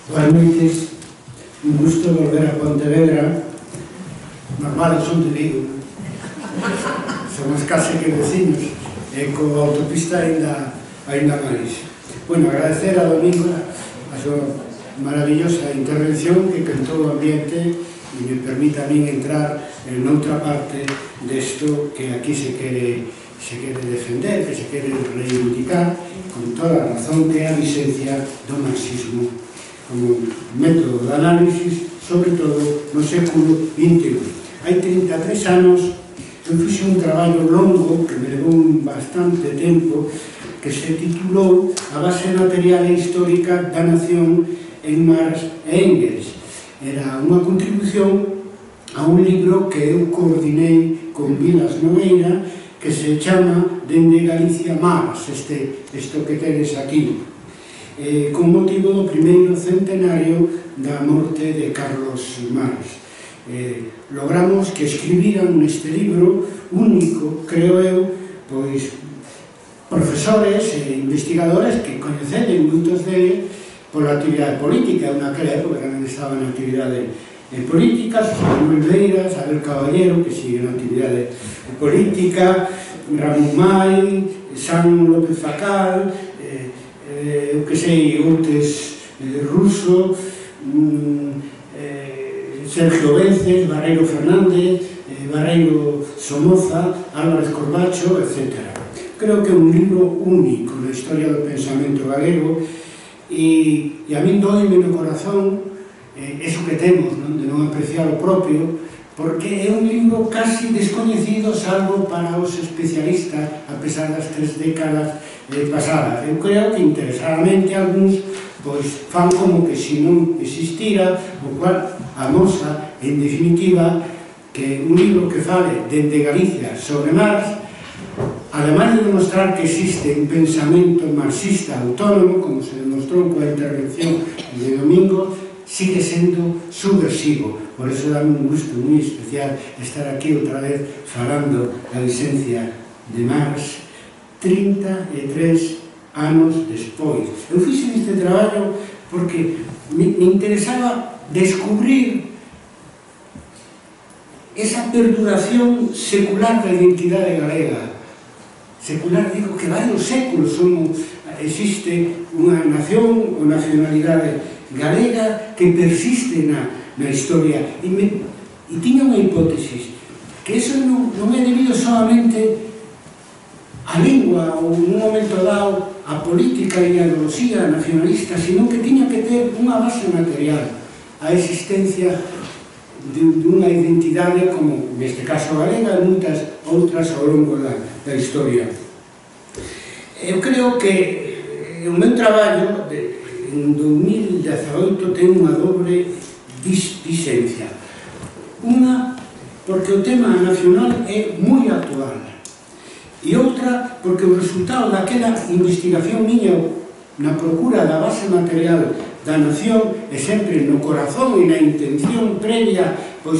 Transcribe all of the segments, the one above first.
Boas noites, un gusto volver a Pontevedra. Normal, son de Vigo, somos case que vecinos, e coa autopista ainda máis. Bueno, agradecer a Domingo a súa maravillosa intervención que cantou o ambiente e me permite a min entrar en outra parte desto que aquí se quere defender, que se quere reivindicar con toda a razón, que é a visencia do marxismo como método de análisis, sobre todo no século XXI. Hai 33 anos eu fixe un traballo longo que me levou bastante tempo, que se titulou A base material e histórica da nación en Marx e Engels. Era unha contribución a un libro que eu coordinei con Vilas Nogueira, que se chama Dende Galicia Marx, isto que tedes aquí, con motivo do primeiro centenario da morte de Carlos Marx. Logramos que escribiran neste libro único, creo eu, pois profesores e investigadores que coñeceden moitos deles pola actividade política. Eu naquela época tamén estaba na actividade política, Manuel Beiras, Abel Caballero, que sigue na actividade política, Ramón Mai, San López Facal, eu que sei, outros Russo, Sergio Vences, Barreiro Fernández, Barreiro Somoza, Álvarez Corbacho, etc. Creo que é un libro único na historia do pensamento galego e a min doime no corazón eso que temos, de non apreciar o propio, porque é un libro casi descoñecido salvo para os especialistas, a pesar das 3 décadas pasadas. Eu creo que interesadamente algúns fan como que se non existira, o cual amosa, en definitiva, que un libro que fale dende Galicia sobre Marx, ademais de demostrar que existe un pensamento marxista autónomo, como se demostrou coa intervención de Domingo, sigue sendo subversivo. Por eso dá un gusto moi especial estar aquí outra vez falando da visencia de Marx 33 anos despois. Eu fixe este traballo porque me interesaba descubrir esa perduración secular da identidade galega. Secular, digo, que varios séculos existe unha nación ou nacionalidade galega que persiste na historia, e tiña unha hipótesis, que eso non é debido solamente a lingua ou nun momento dado a política e a ideoloxía nacionalista, sino que tiña que ter unha base material, a existencia dunha identidade como, neste caso galega, e moitas outras ao longo da historia. Eu creo que o meu traballo en 2018 ten unha dobre visencia. Unha, porque o tema nacional é moi actual, e outra, porque o resultado daquela investigación miña na procura da base material da nación e sempre no corazón e na intención previa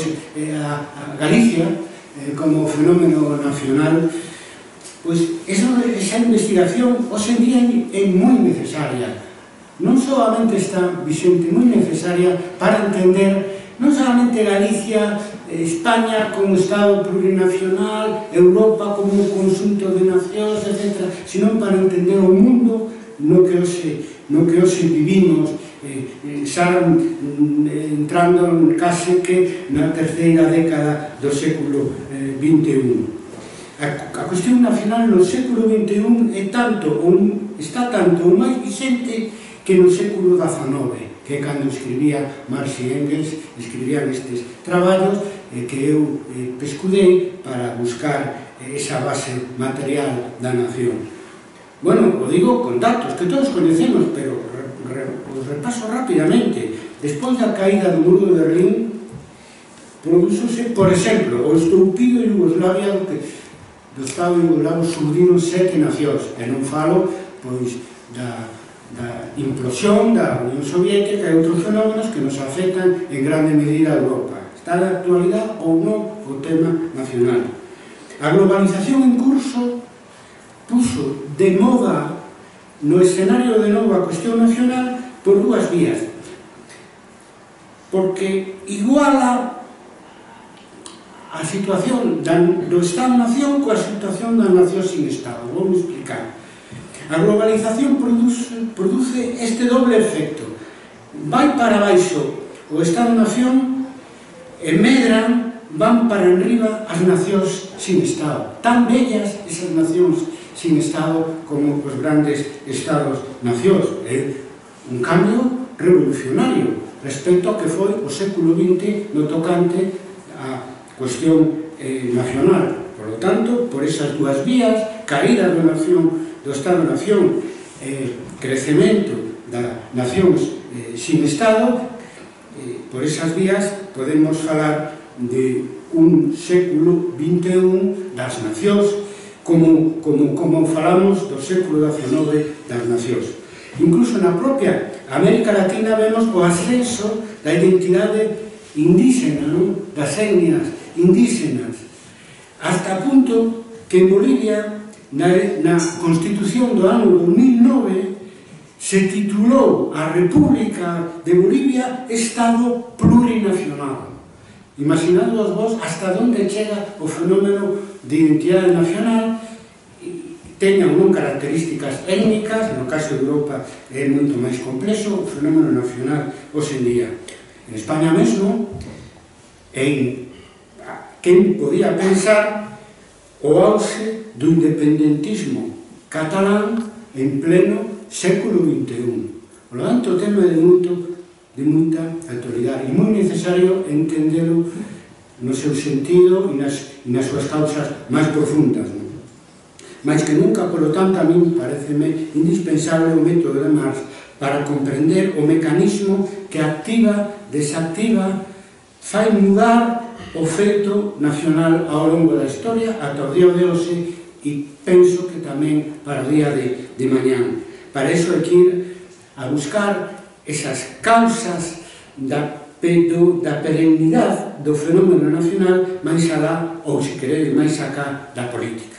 a Galicia como fenómeno nacional, pois esa investigación hoxe en día é moi necesaria. Non solamente está vigente, moi necesaria para entender non solamente Galicia, España como Estado plurinacional, Europa como un conxunto de nacións, etc., sino para entender o mundo no que hoxe vivimos, xa entrando case que na terceira década do século XXI. A cuestión nacional no século XXI está tanto ou máis vigente que no século XIX, que é cando escribía Marx e Engels, escribían estes traballos que eu pescudei para buscar esa base material da nación. Bueno, o digo con datos que todos conhecemos, pero os repaso rapidamente. Despois da caída do muro de Berlín, produzose, por exemplo, o estoupido Yugoslavia do Estado yugoslavo surdiron 7 nacións, e non falo, pois, da implosión da Unión Soviética e outros fenómenos que nos afectan en grande medida a Europa. Está na actualidade ou non o tema nacional. A globalización en curso puso de moda no escenario de novo a cuestión nacional por dúas vías. porque iguala a situación do Estado-nación coa situación da nación sin Estado. Vou explicar. A globalización produce este doble efecto. Vai para baixo o Estado-nación e medran, van para arriba as nacións sin Estado. Tan bellas esas nacións sin Estado como os grandes Estados-nacións. É un cambio revolucionario respecto ao que foi o século XX no tocante á cuestión nacional. Por lo tanto, por esas dúas vías, caída do Estado-nación, crecemento das nacións sin Estado, por esas vías podemos falar de un século XXI das nacións, como falamos do século XIX das nacións. Incluso na propia América Latina vemos o ascenso da identidade indígena, das etnias indígenas, hasta punto que en Bolivia, na Constitución do ano 2009, se titulou a República de Bolivia Estado Plurinacional. Imaginadvos vos hasta onde chega o fenómeno de identidade nacional, teña ou non características étnicas, no caso de Europa é moito máis complexo, o fenómeno nacional hoxe en día. En España mesmo, quen podía pensar o auxe do independentismo catalán en pleno século XXI. Por lo tanto, o tema é de moita actualidade e moi necesario entendelo no seu sentido e nas súas causas máis profundas. Mais que nunca, polo tanto, a min pareceme indispensable o método de Marx para comprender o mecanismo que activa, desactiva, fai mudar o feito nacional ao longo da historia ata o día de hoxe e penso que tamén para o día de mañán. Para iso hai que ir a buscar esas causas da perennidade do fenómeno nacional máis alá, ou se queredes, máis acá da política.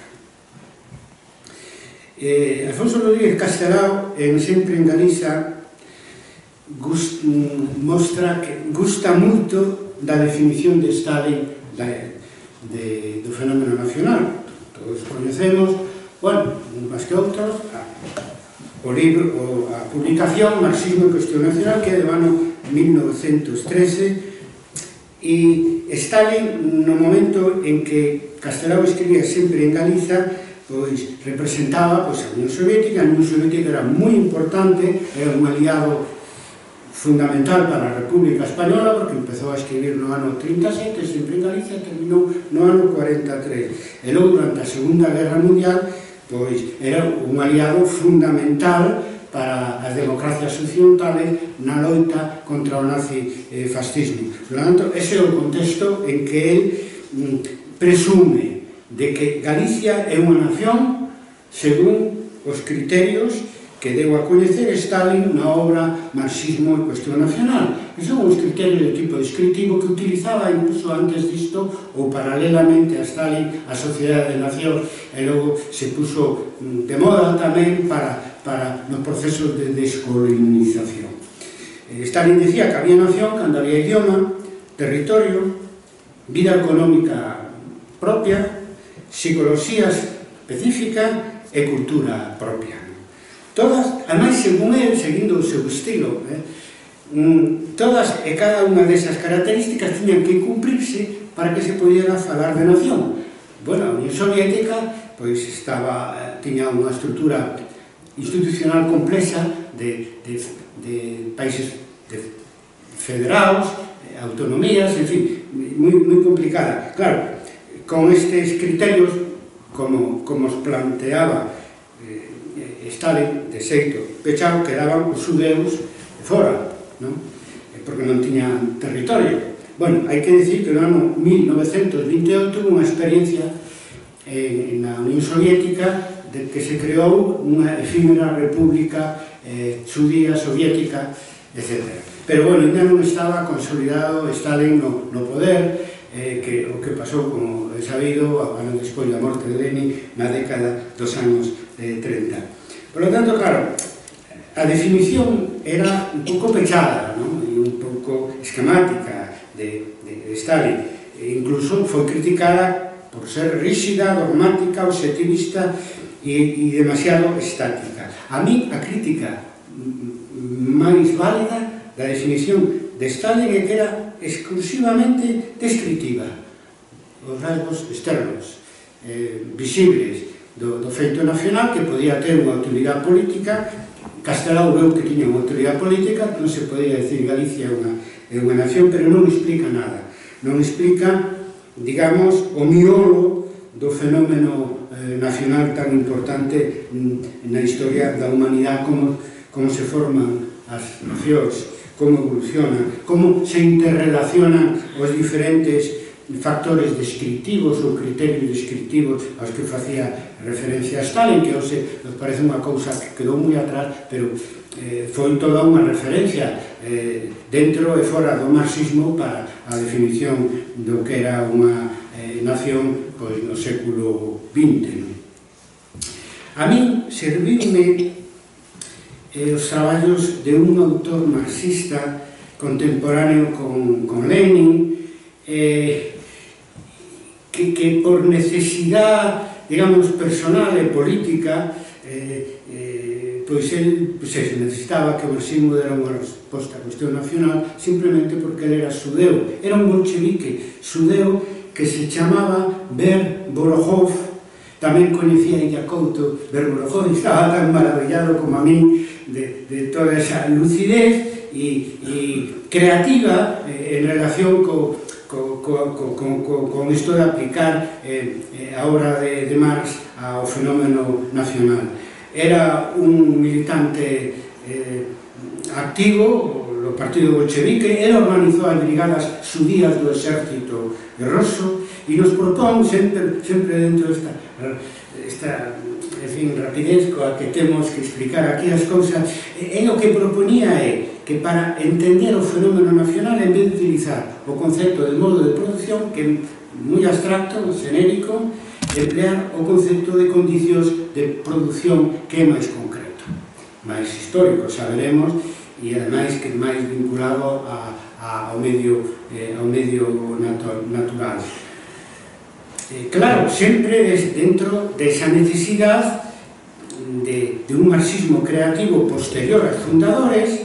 Alfonso Rodríguez Castelao, sempre en Galiza, mostra que gusta moito da definición de Stalin do fenómeno nacional. Todos coñecemos, bueno, máis que outros, o libro, a publicación Marxismo e Cuestión Nacional, que é do ano 1913, e Stalin, no momento en que Castelao escribía sempre en Galiza, pois representaba a Unión Soviética. A Unión Soviética era moi importante, era un aliado fundamental para a República Española, porque empezou a escribir no ano 37, sempre en Galicia, e terminou no ano 43. E logo, durante a Segunda Guerra Mundial, pois era un aliado fundamental para as democracias occidentales na loita contra o nazifascismo. Por lo tanto, ese é o contexto en que el presume de que Galicia é unha nación según os criterios que deu a coñecer Stalin na obra Marxismo e Cuestión Nacional. Que son os criterios de tipo descritivo que utilizaba incluso antes disto ou paralelamente a Stalin a Sociedade de Nacións, e logo se puso de moda tamén para nos procesos de descolonización. Stalin dicía que había nación cando había idioma, territorio, vida económica propia, psicología específica e cultura propia. Todas, ademais, según él, seguindo o seu estilo, todas e cada unha desas características tiñan que cumprirse para que se pudiera falar de nación. Bueno, a Unión Soviética tiña unha estrutura institucional complexa de países federados, autonomías, en fin, moi complicada. Claro, con estes criterios, como os planteaba Stalin, de xeito pechado, quedaban os xudeus fora, porque non tiñan territorio. Bueno, hai que dicir que no ano 1928 hubo unha experiencia na Unión Soviética de que se creou unha efímera república xudía, soviética, etc. Pero, bueno, ainda non estaba consolidado Stalin no poder, o que pasou, como é sabido, ano despois da morte de Lenin, na década dos anos 30. Por lo tanto, claro, a definición era un pouco pechada, e un un pouco esquemática de Stalin. Incluso foi criticada por ser rígida, dogmática, obxectivista e demasiado estática. A mí, a crítica máis válida da definición de Stalin é que era exclusivamente descriptiva. Os rasgos externos, visibles do feito nacional, que podía ter unha autoridade política. Castelao veu que tiña unha autoridade política, non se podía decir Galicia é unha nación, pero non explica nada. Non explica, digamos, o miolo do fenómeno nacional tan importante na historia da humanidade, como se forman as nacións, como evolucionan, como se interrelacionan os diferentes factores descriptivos ou criterios descriptivos aos que facía referencia a Stalin, que hoxe nos parece unha cousa que quedou moi atrás, pero foi toda unha referencia dentro e fora do marxismo para a definición do que era unha nación no século XX. A min serviume os traballos de un autor marxista contemporáneo con Lenin, que por necesidade, digamos, personal e política, pois el necesitaba que o marxismo dera unha resposta á cuestión nacional simplemente porque ele era xudeu. Era un bolchevique xudeu que se chamaba Ber Borokhov. Tamén coñecía a Illa Couto. Ber Borokhov estaba tan maravillado como a min de toda esa lucidez e creativa en relación con isto de aplicar a obra de Marx ao fenómeno nacional. Era un militante activo do partido bolchevique, ele organizou as brigadas xudías do exército ruso e nos propón, sempre dentro desta rapidez coa que temos que explicar aquí as cousas, e o que proponía é que para entender o fenómeno nacional, en vez de utilizar o concepto de modo de producción, que é moi abstracto, genérico, emplear o concepto de condicións de producción que é máis concreto, máis histórico, xa veremos, e ademais que é máis vinculado ao medio natural. Claro, sempre dentro desa necesidade de un marxismo creativo posterior aos fundadores,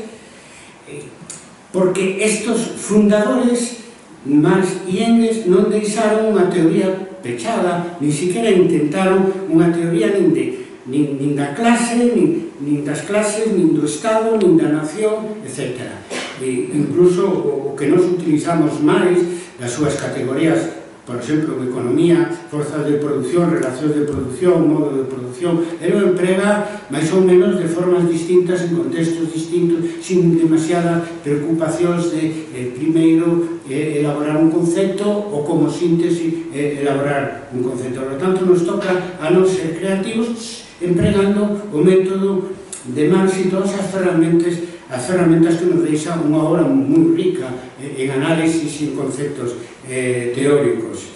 porque estos fundadores, Marx e Engels, non deixaron unha teoría pechada, ni siquiera intentaron unha teoría nin da clase, nin das clases, nin do Estado, nin da nación, etc. Incluso o que nos utilizamos máis das súas categorías, por exemplo, en economía, forzas de producción, relacións de producción, modo de producción, ele o emprega máis ou menos de formas distintas, en contextos distintos, sin demasiadas preocupacións de, primeiro, elaborar un concepto ou como síntese elaborar un concepto. Por lo tanto, nos toca a non ser creativos empregando o método de Marx e todas as ferramentas que nos deixa unha obra moi rica en análisis e conceptos teóricos.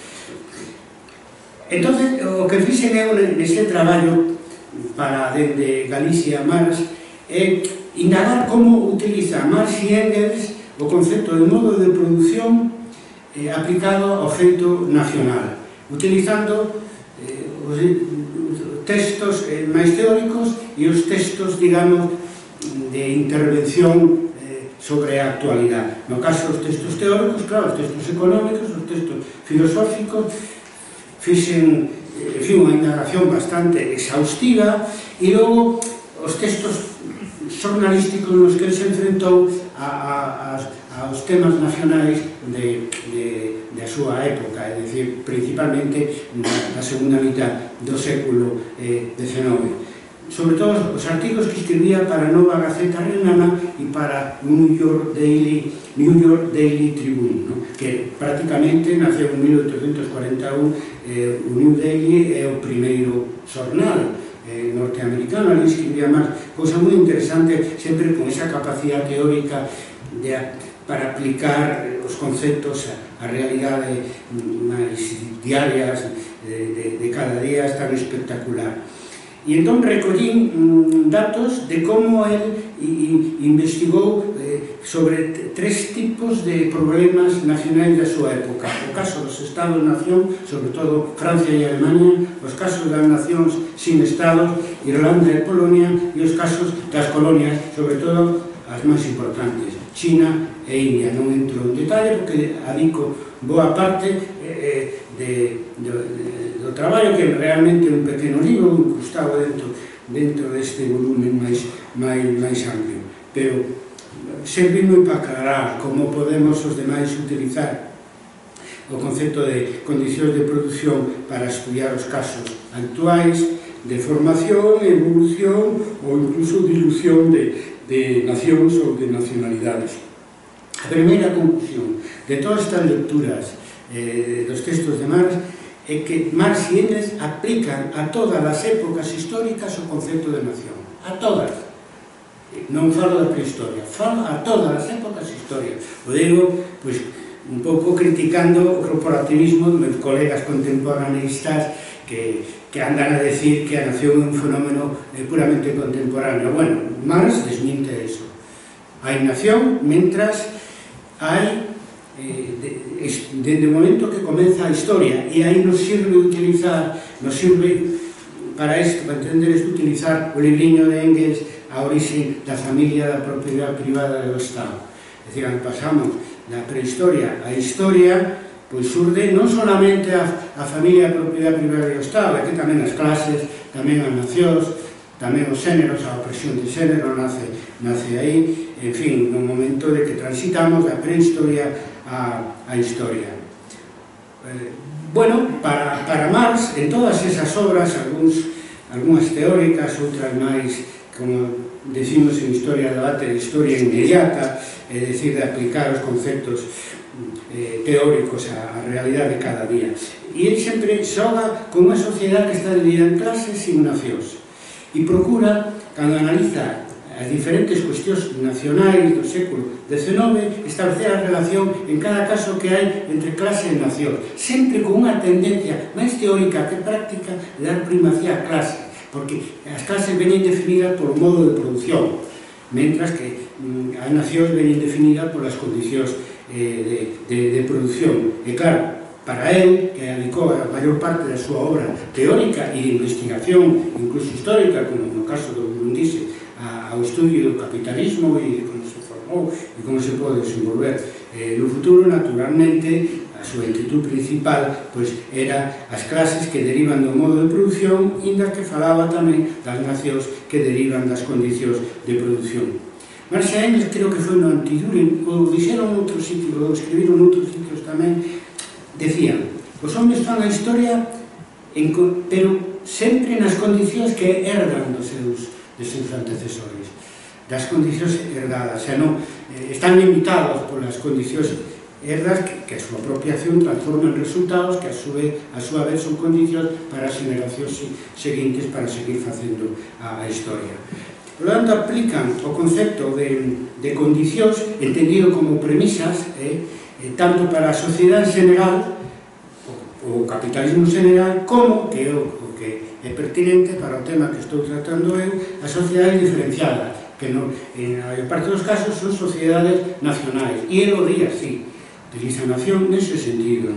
Entón, o que fixen eu neste traballo para dende Galicia a Marx é indagar como utiliza Marx e Engels o concepto de modo de produción aplicado ao feito nacional, utilizando os textos máis teóricos e os textos, digamos, de intervención sobre a actualidade. No caso dos textos teóricos, claro, os textos económicos, os textos filosóficos, fixen unha indagación bastante exhaustiva, e logo os textos xornalísticos nos que se enfrentou aos temas nacionais da súa época, é dicir, principalmente na segunda mitad do século XIX. Sobre todo os artigos que escribía para a Nova Gaceta Renana e para o New York Daily Tribune, que prácticamente naceu en 1841. O New Daily é o primeiro xornal norteamericano. Ali escribía máis, cousa moi interesante, sempre con esa capacidade teórica para aplicar os conceptos á realidade máis diarias de cada día, tan espectacular. E entón recollín datos de como el investigou sobre 3 tipos de problemas nacionais da súa época. O caso dos Estados-nación, sobre todo Francia e Alemania, os casos das nacións sin Estados, Irlanda e Polonia, e os casos das colonias, sobre todo as máis importantes, China e India. Non entro en detalle porque adico boa parte do traballo, que realmente é un pequeno libro incrustado dentro deste volumen máis amplio, pero servime para aclarar como podemos os demais utilizar o concepto de condicións de produción para estudiar os casos actuais de formación, evolución ou incluso dilución de nacións ou de nacionalidades. A primeira conclusión de todas estas lecturas dos textos de Marx é que Marx e Engels aplican a todas as épocas históricas o concepto de nación. A todas. Non falo da prehistoria, falo a todas as épocas históricas. O digo, pois, un pouco criticando o corporativismo dos meus colegas contemporaneistas que andan a decir que a nación é un fenómeno puramente contemporáneo. Bueno, Marx desminte eso. Hai nación mentras hai desde o momento que comeza a historia, e aí nos sirve utilizar, para isto, para entender isto, utilizar o libriño de Engels, a orixe da familia da propiedade privada do Estado. É dicir, pasamos da prehistoria á historia, pois surde non solamente a familia da propiedade privada do Estado, é que tamén as clases, tamén as nacións, tamén os xéneros, a opresión de xénero nace aí, en fin, no momento de que transitamos da prehistoria á historia. Bueno, para Marx, en todas esas obras, algunhas teóricas, outras máis, como decimos en Historia do Debate, de historia inmediata, é dicir, de aplicar os conceptos teóricos á realidade de cada día. E ele sempre xoga con unha sociedade que está dividida en clases e nacións. E procura, cando analiza as diferentes cuestións nacionais do século XIX, establecer a relación en cada caso que hai entre clase e nación, sempre con unha tendencia máis teórica que práctica de dar primacía á clase, porque as clases veñen definidas polo modo de produción, mentras que as nacións veñen definidas polas condicións de produción. E claro, para él, que dedicou a maior parte da súa obra teórica e de investigación, incluso histórica, como no caso do Brundise, ao estudio do capitalismo e de como se formou e como se pode desenvolver no futuro, naturalmente, a súa inquietud principal era as clases que derivan do modo de produción, inda que falaba tamén das nacións que derivan das condicións de produción. Marx e Engels creo que foi no Anti-Düren, ou dixeron noutros sitios, ou escribiron noutros sitios tamén, decían, os homens fan a historia, pero sempre nas condicións que herdan dos seus antecesores, das condicións herdadas, xa non están limitados polas condicións herdas que a súa propia acción transforma en resultados que a súa vez son condicións para as generacións seguintes para seguir facendo a historia. Por lo tanto, aplican o concepto de condicións entendido como premisas, tanto para a sociedade en general, o capitalismo en general, como, que é o que é pertinente para o tema que estou tratando eu, a sociedade diferenciada, que en a maior parte dos casos son sociedades nacionais, e el o di así, utiliza a nación nese sentido,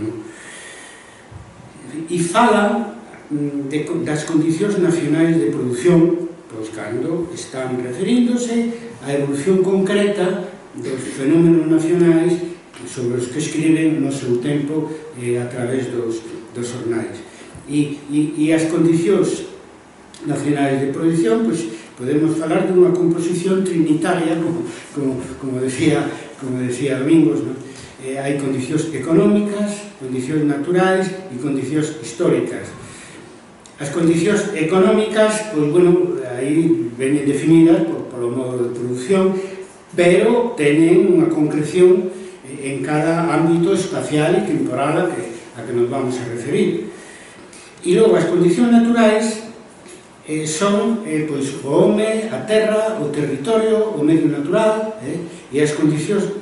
e falan das condicións nacionais de produción, pois cando están referíndose á evolución concreta dos fenómenos nacionais sobre os que escriben no seu tempo a través dos xornais. E as condicións nacionais de produción, pois podemos falar dunha composición trinitaria, como decía Domingos, hai condicións económicas, condicións naturais e condicións históricas. As condicións económicas, pois, bueno, aí veñen definidas polo modo de produción, pero teñen unha concreción en cada ámbito espacial e temporal a que nos vamos a referir. E logo, as condicións naturais son o home, a terra, o territorio, o medio natural, e as condicións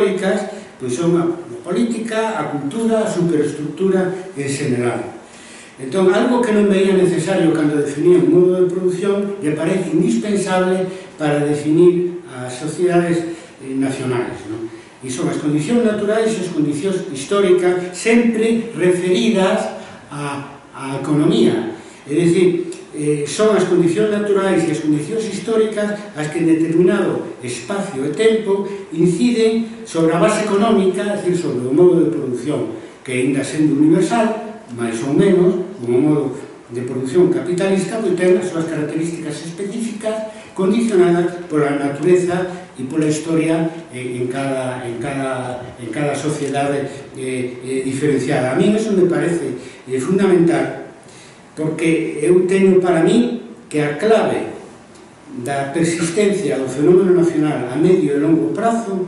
históricas son a política, a cultura, a superestructura en general. Entón, algo que non veía necesario cando definía un modo de produción lle parece indispensable para definir as sociedades nacionais, non? E son as condicións naturais e as condicións históricas sempre referidas á economía. É dicir, son as condicións naturais e as condicións históricas as que en determinado espacio e tempo inciden sobre a base económica, é dicir, sobre o modo de produción, que ainda sendo universal, máis ou menos, como modo de produción capitalista, que ten as súas características específicas condicionadas pola natureza e pola historia en cada sociedade diferenciada. A mí eso me parece fundamental, porque eu teño para mí que a clave da persistencia do fenómeno nacional a medio e longo prazo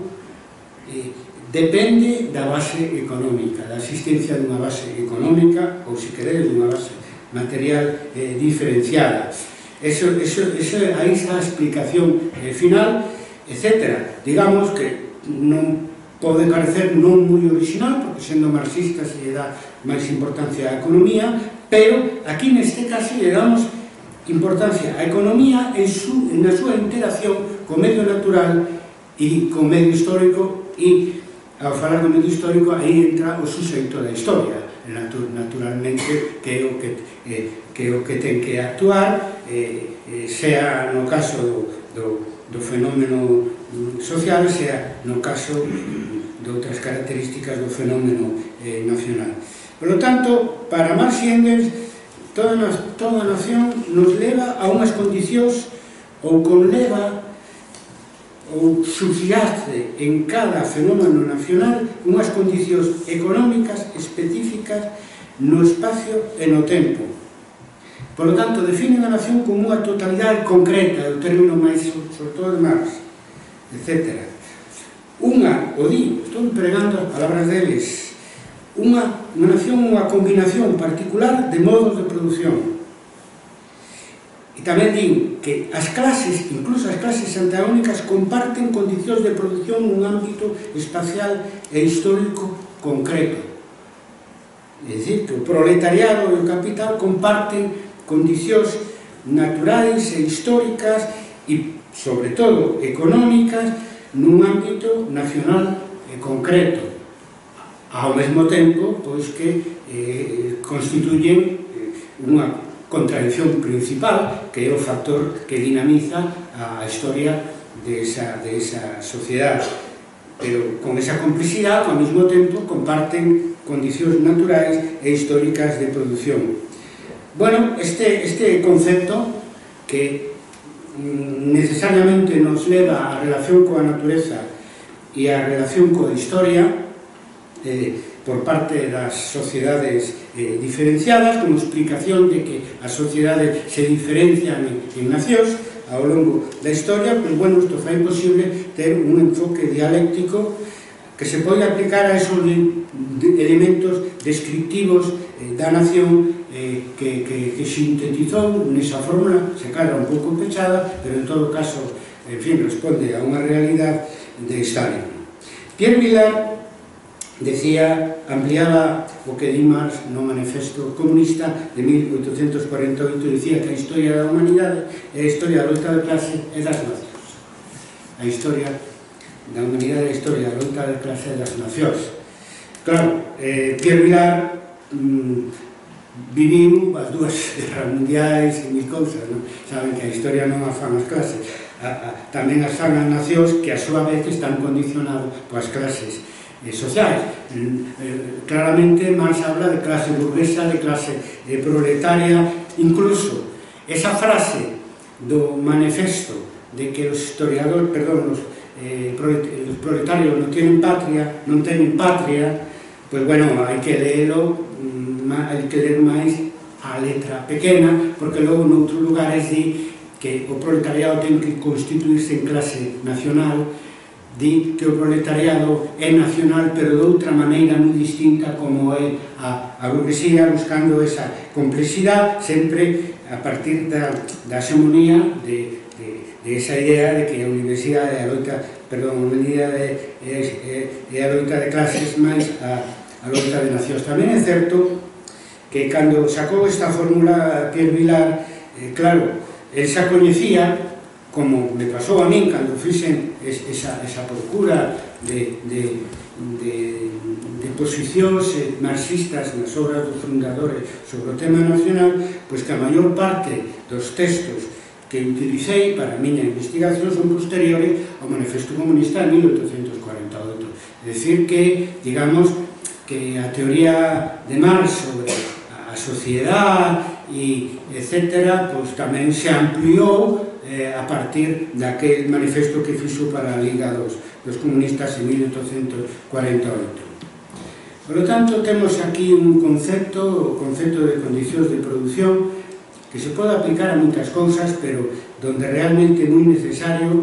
depende da base económica, da existencia dunha base económica, ou, se queredes, dunha base material diferenciada. Aí está a explicación final, etc. Digamos que non pode parecer non moi original, porque sendo marxista se lle dá máis importancia á economía, pero aquí neste caso lle damos importancia á economía na súa interacción co medio natural e co medio histórico, e ao falar do medio histórico, aí entra o suxeito da historia, naturalmente, que é o que ten que actuar, sea no caso do fenómeno social, sea no caso de outras características do fenómeno nacional. Por lo tanto, para Marx e Engels, toda nación nos leva a unhas condicións, ou conleva ou subyace en cada fenómeno nacional unhas condicións económicas específicas no espacio e no tempo. Por lo tanto, definen a nación como unha totalidade concreta, o término máis, sobre todo de Marx, etc. Estou empregando as palabras deles, unha nación, unha combinación particular de modos de produción. E tamén din que as clases, incluso as clases antagónicas, comparten condicións de produción nun ámbito espacial e histórico concreto. É dicir, que o proletariado e o capital comparten condicións naturais e históricas e, sobre todo, económicas nun ámbito nacional e concreto, ao mesmo tempo, pois que constituyen unha contradicción principal, que é o factor que dinamiza a historia de esa sociedade. Pero con esa complexidade, ao mesmo tempo, comparten condicións naturais e históricas de produción. Bueno, este concepto que necesariamente nos leva á relación coa natureza e á relación coa historia por parte das sociedades diferenciadas, como explicación de que as sociedades se diferencian en nacións ao longo da historia, pois, bueno, isto fai posible ter un enfoque dialéctico que se pode aplicar a esos elementos descriptivos da nación que sintetizou nesa fórmula, se cadra un pouco pechada, pero en todo caso, en fin, responde a unha realidade de Stalin. Pierre Vilar decía, ampliaba o que di Marx no Manifesto Comunista de 1848, dicía que a historia da humanidade é a historia da loita de clase e das nacións. A historia da humanidade é a historia da loita de clase e das nacións. Claro, Pierre Vilar viviu as dúas guerras mundiais e mil cousas, non? Saben que a historia non a fan as clases, tamén as fan as nacións, que a súa vez están condicionadas polas clases sociais. Claramente Marx habla de clase burguesa, de clase proletaria, incluso esa frase do manifesto de que os historiadores, perdón, los proletarios non teñen patria, pois, bueno, hai que leerlo, hai que ler máis a letra pequena, porque logo noutros lugares di que o proletariado ten que constituirse en clase nacional, di que o proletariado é nacional, pero de outra maneira moi distinta como é a burguesía, buscando esa complexidade, sempre a partir da hegemonía de esa idea de que a universidade é a loita, perdón, a universidade é a loita de clases máis a loita de nacións. Tamén é certo que cando sacou esta fórmula Pierre Vilar, claro, el xa coñecía, como me pasou a min cando fixen esa procura de posicións marxistas nas obras dos fundadores sobre o tema nacional, pois que a maior parte dos textos que utilicei para a miña investigación son posteriores ao Manifesto Comunista de 1848. É dicir que, digamos, que a teoría de Marx sobre a sociedade e etc., pois tamén se ampliou a partir daquel manifesto que fixo para a Liga dos Comunistas en 1848. Por lo tanto, temos aquí un concepto, o concepto de condicións de produción, que se pode aplicar a moitas cousas, pero donde realmente é moi necesario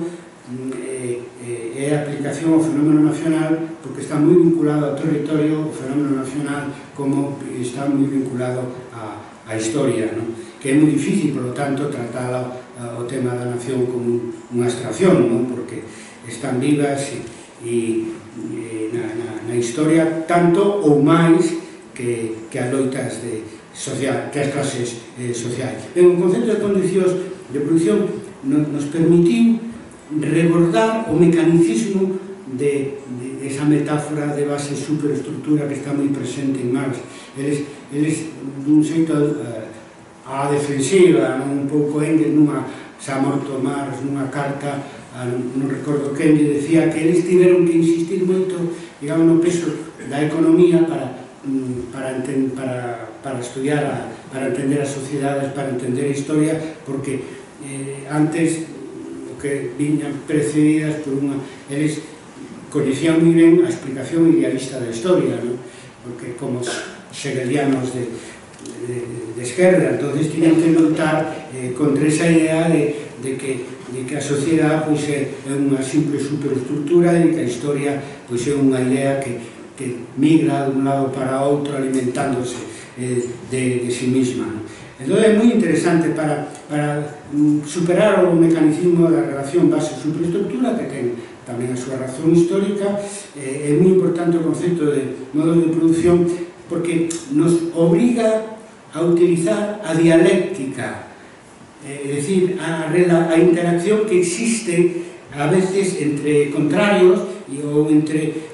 é a aplicación ao fenómeno nacional, porque está moi vinculado ao territorio, o fenómeno nacional, como está moi vinculado á historia, non? Que é moi difícil, por lo tanto, tratar o tema da nación como unha abstracción, non? Porque están vivas e na historia tanto ou máis que as loitas que as clases sociais. O concepto de condicións de produción nos permitiu rebordar o mecanicismo de esa metáfora de base superestructura que está moi presente en Marx. Eles dun xeito a defensiva, un pouco Engels xa morto Marx nunha carta, non recordo quen, lle decía que eles tiveron que insistir moito, digamos, no peso da economía para estudiar, para entender as sociedades, para entender a historia, porque antes o que viñan precedidas por unha... Eles coñecían moi ben a explicación idealista da historia, porque como hegelianos de esquerda, entonces tiñan que lutar contra esa idea de que a sociedade é unha simple superestructura e que a historia é unha idea que migra de un lado para outro alimentándose de sí misma. Entón é moi interesante para superar o mecanismo da relación base-superestructura, que ten tamén a súa razón histórica. É moi importante o concepto de modo de produción porque nos obriga a utilizar a dialéctica, é dicir, a interacción que existe a veces entre contrarios ou entre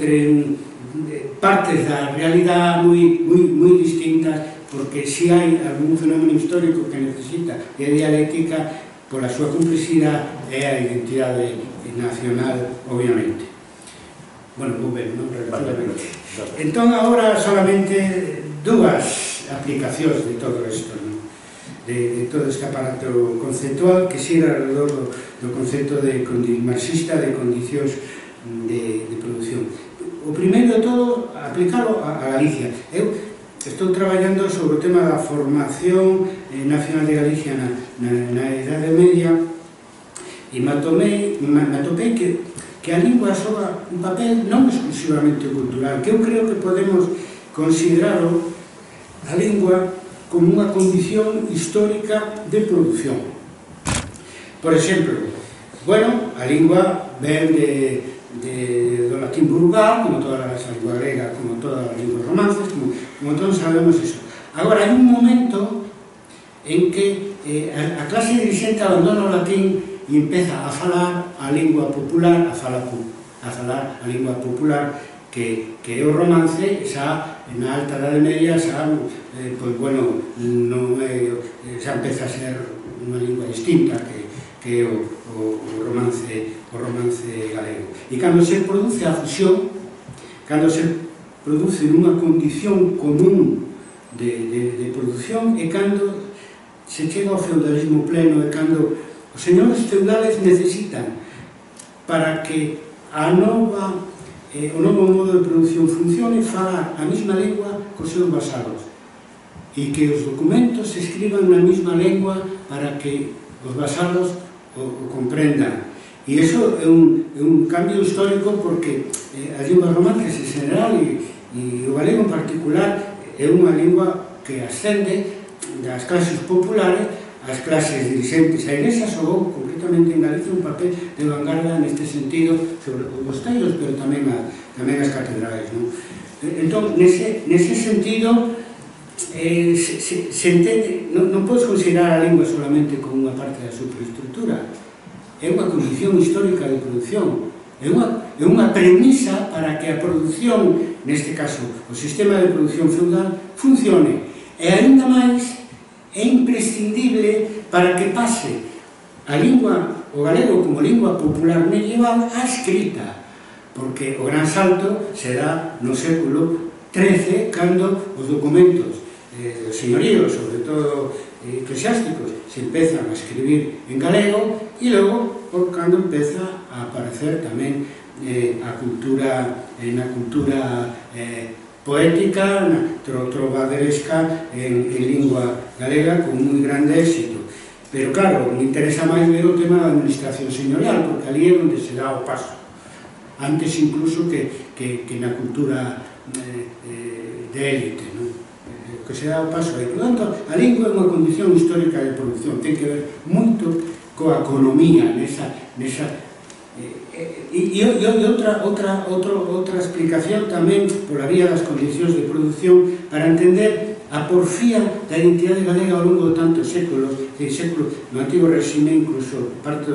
partes da realidade moi distintas, porque se hai algún fenómeno histórico que necesita de dialéctica, pola súa complexidade é a identidade nacional, obviamente. Bueno, vou ver, non? Relativamente. Entón, agora solamente dúas aplicacións de todo isto, de todo este aparato conceptual que xira alrededor do concepto marxista de condicións de produción. O primeiro de todo, aplicarlo a Galicia. Eu estou traballando sobre o tema da formación nacional de Galicia na Idade Media e me atopei que a lingua xoga un papel non exclusivamente cultural, que eu creo que podemos considerarlo a lingua como unha condición histórica de produción. Por exemplo, bueno, a lingua ven do latín vulgar, como toda a lingua grega, como todas as linguas romances, como todos sabemos iso. Agora, hai un momento en que a clase dirigente abandona o latín e empeza a falar a lingua popular, a falar a lingua popular, que é o romance. Xa na Alta Idade Media xa, pois, bueno, xa empeza a ser unha lingua distinta que é o romance galego. E cando se produce a fusión, cando se produce unha condición común de produción, é cando se chega ao feudalismo pleno, é cando os señores feudales necesitan, para que o novo modo de produción funcione, falar a mesma lengua cos seus vasalos e que os documentos se escriban na mesma lengua para que os vasalos o comprendan. E iso é un cambio histórico, porque as linguas romances en general e o galego en particular é unha lingua que ascende das clases populares as clases dirigentes. A Igrexa xogou concretamente en Galicia un papel de vanguarda neste sentido sobre os mosteiros, pero tamén as catedrais. Entón, nese sentido, se entende, non podes considerar a lingua solamente como unha parte da superestructura, é unha condición histórica de produción, é unha premisa para que a produción, neste caso o sistema de produción feudal, funcione, e ainda máis é imprescindible para que pase a lingua, o galego como lingua popular medieval, a escrita, porque o gran salto será no século XIII, cando os documentos dos señoríos, sobre todo eclesiásticos, se empezan a escribir en galego, e logo cando empeza a aparecer tamén na cultura poética, trovaderesca en lingua galega, con moi grande éxito. Pero claro, me interesa máis ver o tema da administración señorial, porque ali é onde se dá o paso, antes incluso que na cultura de élite, que se dá o paso aí. Por tanto, a lingua é unha condición histórica de produción, ten que ver moito coa economía nesa e outra explicación tamén pola vía das condicións de produción para entender a porfía da identidade galega ao longo de tantos séculos, no antigo réxime, incluso parte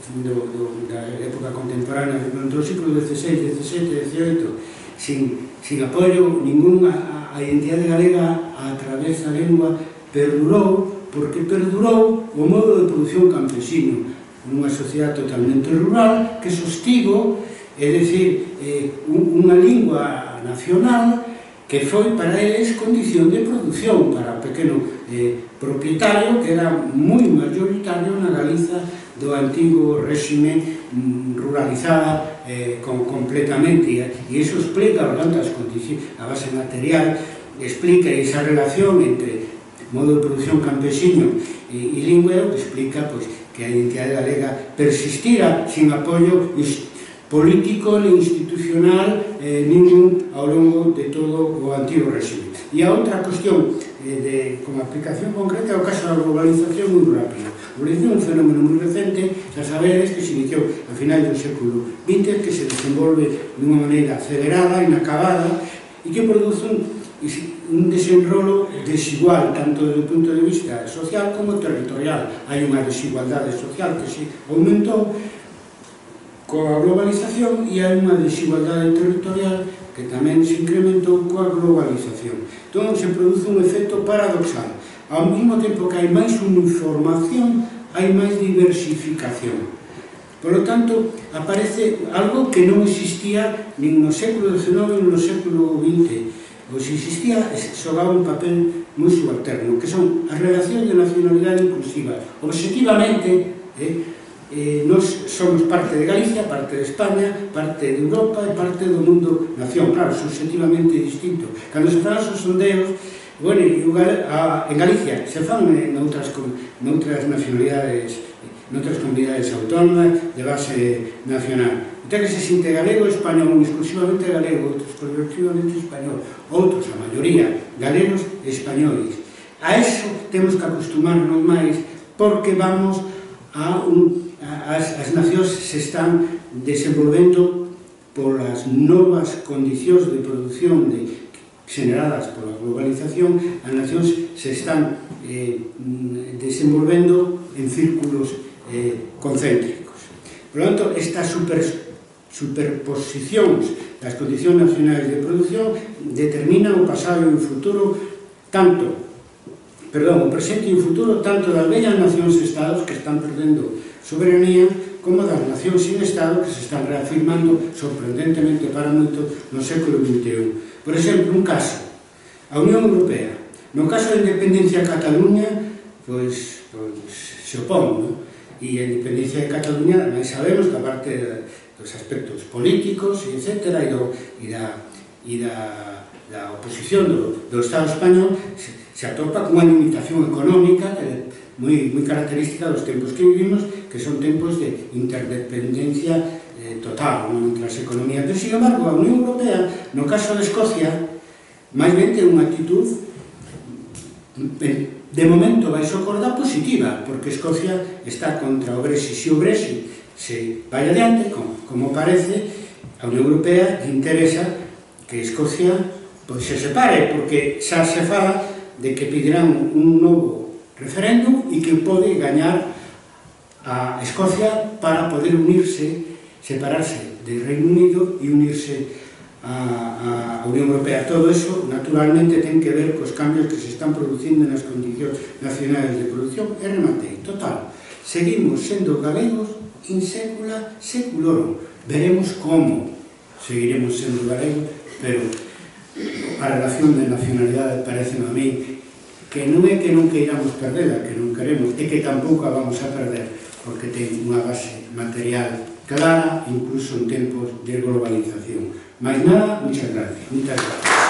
da época contemporánea, durante o século XVI, XVII, XVIII, sin apoio ningún a identidade galega a través da lengua, perdurou, porque perdurou o modo de produción campesino, nunha sociedade totalmente rural, que sostivo, é dicir, unha lingua nacional que foi para eles condición de produción para o pequeno propietario, que era moi mayoritario na Galiza do antigo réxime ruralizada completamente, e iso explica, por tanto, as condicións, a base material, explica esa relación entre modo de produción campesino e lingua, que explica que a identidade galega persistira sin apoio político ni institucional ningún ao longo de todo o antigo réxime. E a outra cuestión, como aplicación concreta, é o caso da globalización moi rápida. A globalización é un fenómeno moi recente, xa sabedes que se iniciou a final do século XX, que se desenvolve dunha maneira acelerada, inacabada, e que produce un desenrolo desigual, tanto desde o punto de vista social como territorial. Hai unha desigualdade social que se aumentou coa globalización e hai unha desigualdade territorial que tamén se incrementou coa globalización. Entón, se produce un efecto paradoxal. Ao mesmo tempo que hai máis uniformación, hai máis diversificación. Por lo tanto, aparece algo que non existía nin no século XIX nin no século XX. Pois existía, xogaba un papel moi subalterno, que son as relacións de nacionalidade inclusiva. Objetivamente, nós somos parte de Galicia, parte de España, parte de Europa e parte do mundo nación. Claro, subjetivamente distinto. Cando se fan os sondeos, bueno, en Galicia se fan noutras nacionalidades, noutras comunidades autónomas de base nacional. Entón, que se sinte galego e español, exclusivamente galego, outros progresivamente español, outros, a maioría, galegos e españoles. A eso temos que acostumarnos máis, porque vamos as nacións se están desenvolvendo polas novas condicións de produción generadas pola globalización. As nacións se están desenvolvendo en círculos concéntricos. Por lo tanto, estas superposicións das condicións nacionais de produción determinan o pasado e o futuro, o presente e o futuro, tanto das vellas nacións-estados que están perdendo soberanía, como das nacións sin Estado que se están reafirmando sorprendentemente para moito no século XXI. Por exemplo, un caso, a Unión Europea. No caso da independencia de Cataluña, pois se opón, non? E a independencia de Cataluña, non sabemos que a parte dos aspectos políticos, etc., e da oposición do Estado español, se atopa con unha limitación económica moi característica dos tempos que vivimos, que son tempos de interdependencia total entre as economías. Pero, sin embargo, a Unión Europea, no caso de Escocia, máis ben ten unha actitud de momento vai socorda positiva, porque Escocia está contra o Brexit. Se o Brexit se vai adiante, como parece, a Unión Europea lle interesa que Escocia se separe, porque xa se fala de que pedirán un novo referéndum e que pode gañar a Escocia para poder unirse, separarse del Reino Unido e unirse a Unión Europea. Todo eso, naturalmente, ten que ver cos cambios que se están producindo nas condicións nacionales de producción. E rematei. Total, seguimos sendo galegos in secula seculorum. Veremos como seguiremos sendo galegos, pero a relación de nacionalidade parece a mí que non é que non queiramos perdela, que non queremos, é que tampouco a vamos a perder, porque ten unha base material clara, incluso en tempos de globalización. Mais nada, muchas gracias.